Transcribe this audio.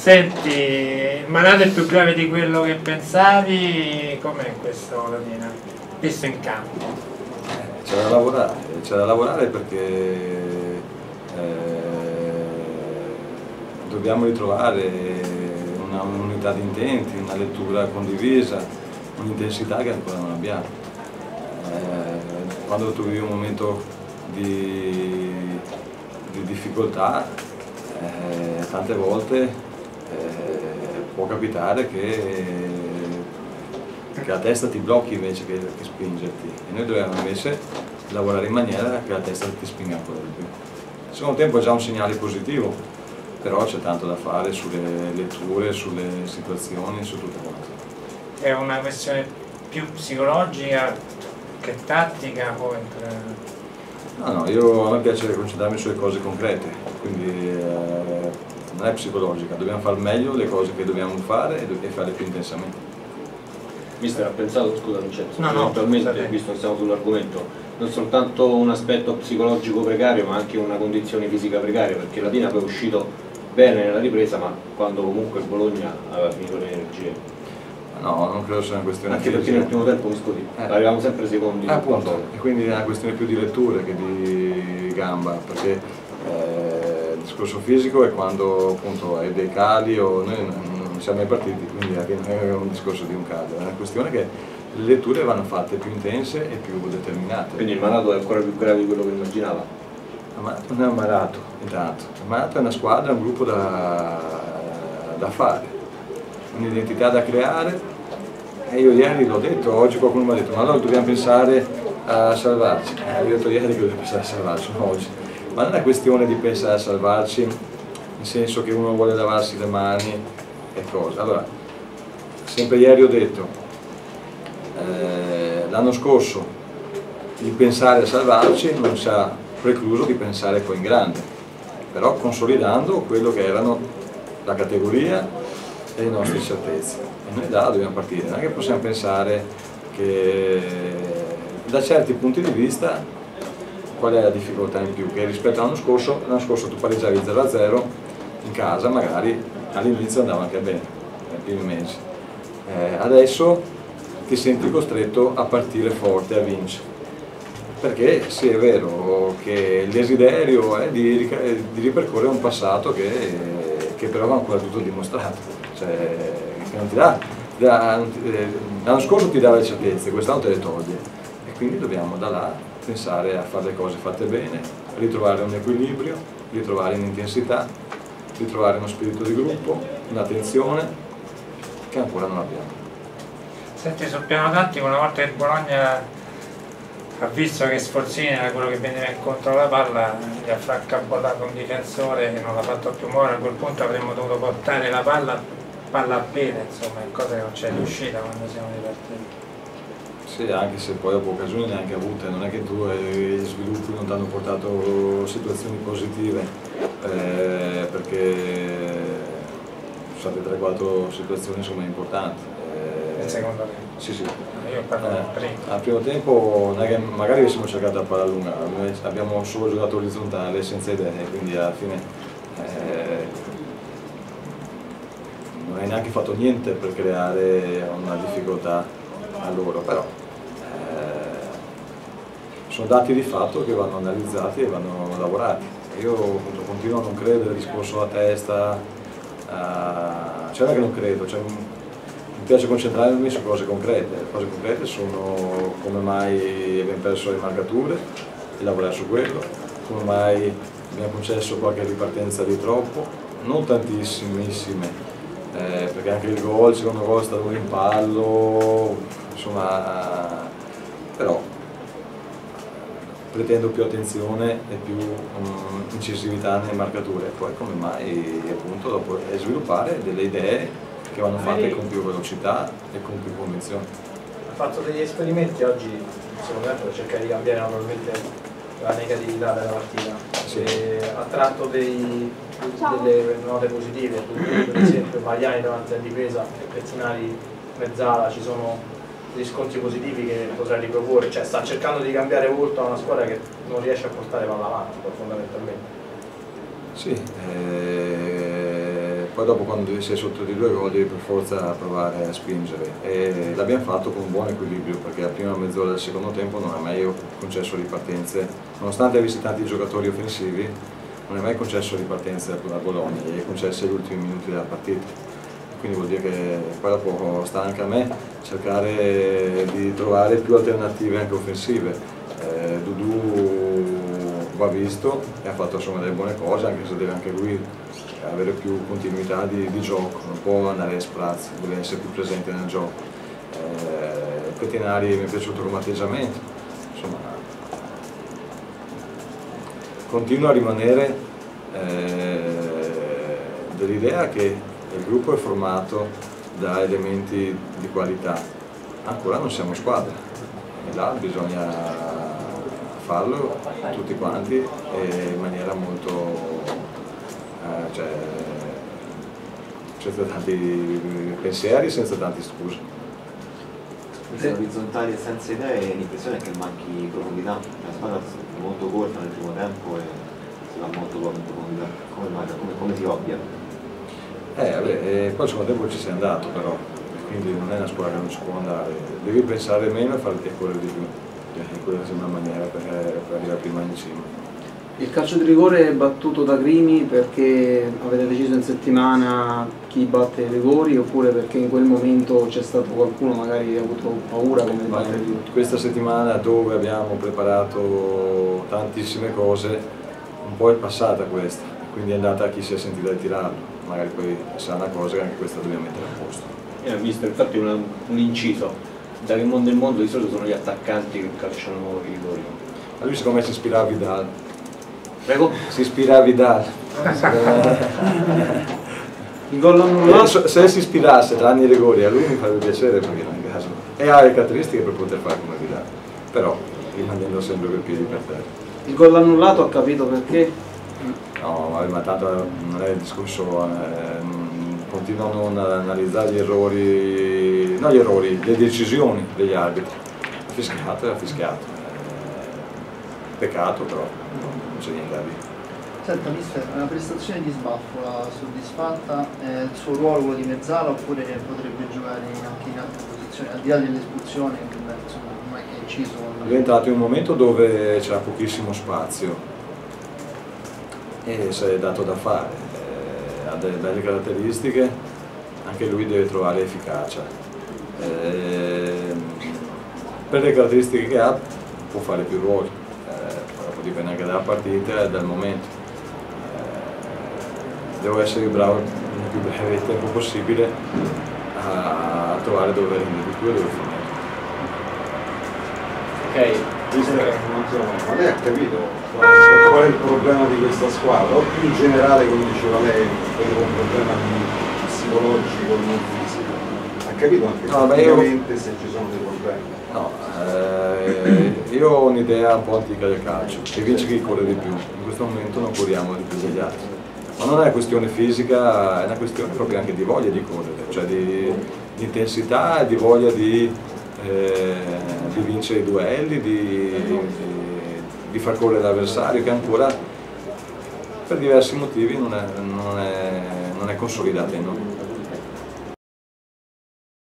Senti, il malato è più grave di quello che pensavi, com'è questo, Latina? Visto in campo? C'è da lavorare perché dobbiamo ritrovare un'unità di intenti, una lettura condivisa, un'intensità che ancora non abbiamo. Quando tu vivi un momento di difficoltà, tante volte può capitare che la testa ti blocchi invece che spingerti, e noi dobbiamo invece lavorare in maniera che la testa ti spinga ancora di più. Il secondo tempo è già un segnale positivo, però c'è tanto da fare sulle letture, sulle situazioni, su tutto quanto. È una questione più psicologica che tattica poi? No, a me piace concentrarmi sulle cose concrete, quindi non è psicologica, dobbiamo fare meglio le cose che dobbiamo fare e farle più intensamente. Mister, ha pensato, scusa Vincenzo, no, eventualmente, visto che siamo sull'argomento, non soltanto un aspetto psicologico precario ma anche una condizione fisica precaria, perché Latina poi è uscito bene nella ripresa, ma quando comunque il Bologna aveva finito le energie. No, non credo sia una questione anche perché nel primo tempo, mi scusi, arrivavamo sempre secondi. Appunto, e quindi è una questione più di letture che di gamba, perché il discorso fisico è quando appunto hai dei cali o noi non siamo mai partiti, quindi è un discorso di un calo, è una questione che le letture vanno fatte più intense e più determinate. Quindi il malato è ancora più grave di quello che immaginava? Non è un malato, intanto. Il malato è una squadra, un gruppo da fare, un'identità da creare, e io ieri l'ho detto, oggi qualcuno mi ha detto ma allora dobbiamo pensare a salvarci. Io ho detto ieri che dobbiamo pensare a salvarci, non oggi. Ma non è questione di pensare a salvarci, nel senso che uno vuole lavarsi le mani e cose. Allora, sempre ieri ho detto, l'anno scorso di pensare a salvarci non ci ha precluso di pensare poi in grande, però consolidando quello che erano la categoria e le nostre certezze. E noi da là dobbiamo partire, non è che possiamo pensare che da certi punti di vista qual è la difficoltà in più, che rispetto all'anno scorso tu pareggiavi 0-0 in casa, magari all'inizio andava anche bene, nei primi mesi. Adesso ti senti costretto a partire forte, a vincere. Perché sì, è vero che il desiderio è di ripercorrere un passato che però va ancora tutto dimostrato, cioè, che non ti dà, l'anno scorso ti dava le certezze, quest'anno te le toglie, e quindi dobbiamo da là pensare a fare le cose fatte bene, ritrovare un equilibrio, ritrovare un'intensità, ritrovare uno spirito di gruppo, un'attenzione che ancora non abbiamo. Senti, sul piano tattico, una volta che il Bologna ha visto che Sforzini era quello che veniva incontro alla palla, gli ha fraccabotato un difensore che non l'ha fatto più muovere. A quel punto avremmo dovuto portare la palla appena, insomma, è cosa che non c'è riuscita quando siamo ripartiti. Sì, anche se poi dopo occasioni neanche avute, non è che tu gli sviluppi non ti hanno portato situazioni positive, perché sono state 3-4 situazioni insomma importanti. Il secondo tempo? Sì, sì. Io parlo del primo. Al primo tempo non è che magari avessimo cercato la palla lunga, abbiamo solo giocato orizzontale senza idee, quindi alla fine non hai neanche fatto niente per creare una difficoltà a loro, però sono dati di fatto che vanno analizzati e vanno lavorati. Io appunto continuo a non credere al discorso alla testa, cioè non è che non credo, cioè, mi piace concentrarmi su cose concrete. Le cose concrete sono come mai abbiamo perso le marcature e lavorare su quello, come mai abbiamo concesso qualche ripartenza di troppo, non tantissimissime, perché anche il secondo gol è stato un rimpallo, insomma, però pretendo più attenzione e più incisività nelle marcature, e poi come mai appunto dopo sviluppare delle idee che vanno fatte con più velocità e con più convinzione. Ha fatto degli esperimenti oggi, secondo me, per cercare di cambiare naturalmente la negatività della partita. Sì. Ha tratto delle note positive, per esempio Magliani davanti alla difesa e Pettinari mezzala, ci sono riscontri positivi che potrà riproporre, cioè sta cercando di cambiare volto a una squadra che non riesce a portare palla avanti fondamentalmente. Sì, poi dopo quando sei sotto di 2 gol devi per forza provare a spingere, e l'abbiamo fatto con un buon equilibrio, perché la prima mezz'ora del secondo tempo non ha mai concesso ripartenze, nonostante avessi tanti giocatori offensivi, non è mai concesso ripartenze a Bologna, gli hai concesse gli ultimi minuti della partita, quindi vuol dire che poi dopo sta anche a me cercare di trovare più alternative anche offensive. Dudu va visto e ha fatto insomma delle buone cose, anche se deve anche lui avere più continuità di gioco, non può andare a sprazzi, deve essere più presente nel gioco. Pettinari mi è piaciuto come atteggiamento, insomma continuo a rimanere dell'idea che il gruppo è formato da elementi di qualità, ancora non siamo squadra e là bisogna farlo tutti quanti e in maniera molto cioè, senza tanti pensieri, senza tante scuse. Queste orizzontali e senza idee, l'impressione è che manchi profondità, la squadra è molto corta nel primo tempo e si va molto poco in profondità, come si ovvia? Poi il secondo tempo ci sei andato però, quindi non è una squadra che non ci può andare, devi pensare meno e farti correre di più. Quella sembra una maniera per arrivare prima in cima. Il calcio di rigore è battuto da Crimi perché avete deciso in settimana chi batte i rigori, oppure perché in quel momento c'è stato qualcuno magari che ha avuto paura come di battere i rigori? Questa settimana, dove abbiamo preparato tantissime cose, un po' è passata questa, quindi è andata a chi si è sentito di tirarlo, magari poi sarà una cosa che anche questa dobbiamo mettere a posto. Visto infatti un inciso. Da che mondo in mondo di solito sono gli attaccanti che calciano i rigori. A lui secondo me si ispira a Vidal. Prego? Si ispira a Vidal. Il gol annullato? Se si ispirasse tranne i rigori a lui mi farebbe piacere, perché non è caso. E ha le caratteristiche per poter fare come Vidal, però rimanendo sempre con i piedi per terra. Il gol annullato ha capito perché? No, ma tanto non è il discorso. Continuano a non analizzare gli errori, no gli errori, le decisioni degli arbitri. Ha fischiato e ha fischiato. Peccato, però non c'è niente da dire. Senta mister, una prestazione di Sbaffo l'ha soddisfatta, il suo ruolo quello di mezzala, oppure potrebbe giocare anche in altre posizioni, al di là dell'espulsione che insomma non è che è inciso con... È entrato in un momento dove c'era pochissimo spazio e si è dato da fare. Ha delle belle caratteristiche, anche lui deve trovare efficacia. Per le caratteristiche che ha può fare più ruoli, però dipende anche dalla partita e dal momento. Devo essere bravo nel più breve tempo possibile a trovare dove rendere di più e dove finire. Ok. Ma lei ha capito qual è il problema di questa squadra? O più in generale, come diceva lei, un problema psicologico, non fisico? Ha capito anche praticamente se ci sono dei problemi? No, io ho un'idea un po' antica del calcio, che vince chi corre di più. In questo momento non corriamo di più degli altri. Ma non è una questione fisica, è una questione proprio anche di voglia di correre, cioè di intensità e di voglia di vincere i duelli, di far correre l'avversario, che ancora per diversi motivi non è consolidato in noi.